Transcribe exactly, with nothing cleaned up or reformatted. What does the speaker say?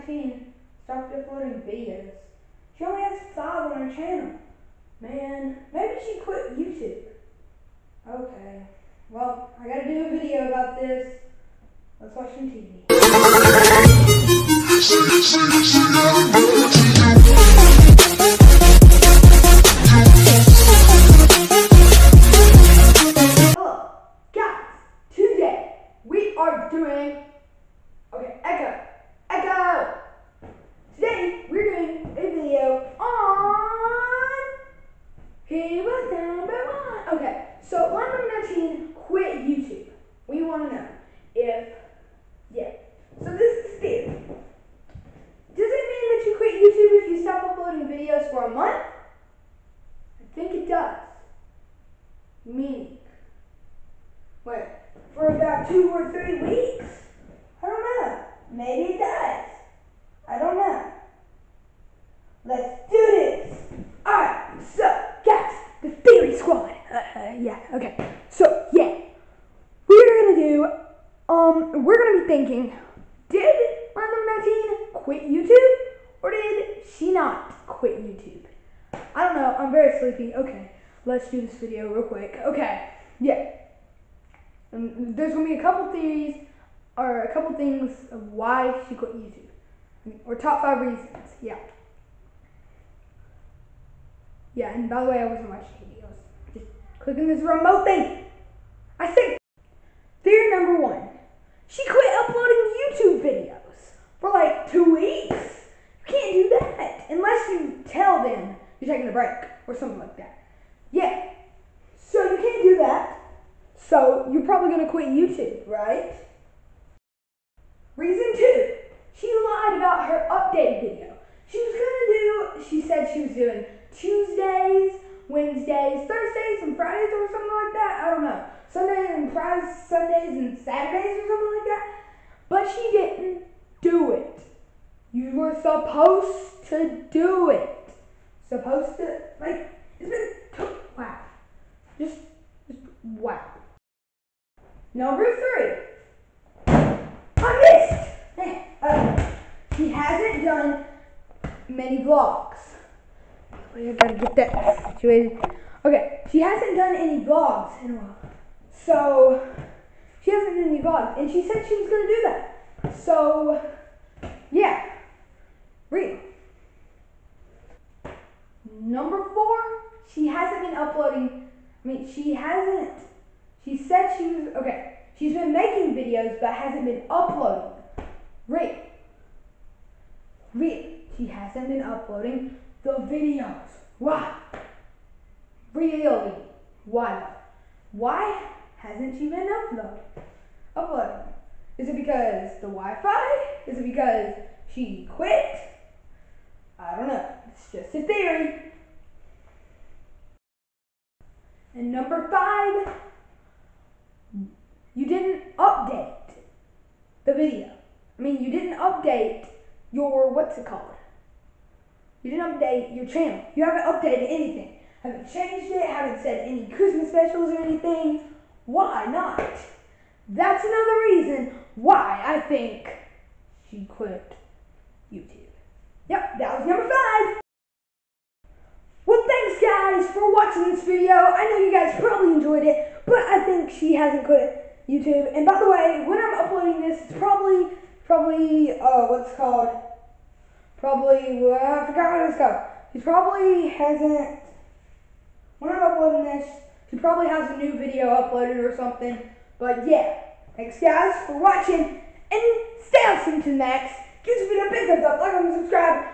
nineteen stopped uploading videos. She only has five on her channel. Man, maybe she quit YouTube. Okay, well, I gotta do a video about this. Let's watch some T V. Hello, guys. Today we are doing. Okay, Echo, Echo. Today we're doing a video on. He was number one. Okay, so line number nineteen quit YouTube. We want to know if. Yeah. So this is the theory. Does it mean that you quit YouTube if you stop uploading videos for a month? I think it does. Meaning, wait, for about two or three weeks? I don't know. Maybe it does. I don't know. Let's do this. Alright, so guys, the theory squad. Uh, yeah, okay. So yeah, we're gonna do. Um, we're gonna be thinking, did line number nineteen quit YouTube, or did she not quit YouTube? I don't know. I'm very sleepy. Okay, let's do this video real quick. Okay, yeah. Um, there's gonna be a couple theories, or a couple things of why she quit YouTube, or top five reasons. Yeah. Yeah, and by the way, I wasn't watching T V. I was just clicking this remote thing. I think theory number one. She quit uploading YouTube videos for like two weeks. You can't do that unless you tell them you're taking a break or something like that. Yeah. So you can't do that. So you're probably going to quit YouTube, right? Reason two. She lied about her update video. She was going to do, she said she was doing Tuesdays, Wednesdays, Thursdays, and Fridays or something like that. I don't know. Sundays and Fridays, Sundays and Saturdays or something like that. But she didn't do it. You were supposed to do it. Supposed to, like, it's been, wow. Just, just, wow. Number three. I missed. Uh, she hasn't done many vlogs. Wait, I gotta get that situated. Okay, she hasn't done any vlogs in a while. So, she hasn't done any vlogs, and she said she was going to do that. So, yeah. Real. Number four, she hasn't been uploading, I mean, she hasn't, she said she was, okay, she's been making videos, but hasn't been uploading. Real. Real. She hasn't been uploading the videos. Why? Really? Why? Why hasn't she been uploading? Uploading. Is it because the Wi-Fi? Is it because she quit? I don't know. It's just a theory. And number five, you didn't update the video. I mean, you didn't update your, what's it called? You didn't update your channel. You haven't updated anything. Haven't changed it, haven't said any Christmas specials or anything. Why not? That's another reason why I think she quit YouTube. Yep, that was number five. Well, thanks guys for watching this video. I know you guys probably enjoyed it, but I think she hasn't quit YouTube. And by the way, when I'm uploading this, it's probably, probably, uh, what's it called? Probably, well, I forgot what it's called. She probably hasn't, when I'm uploading this, she probably has a new video uploaded or something. But yeah, thanks guys for watching, and stay tuned to the next. Give this video a big thumbs up, like and subscribe,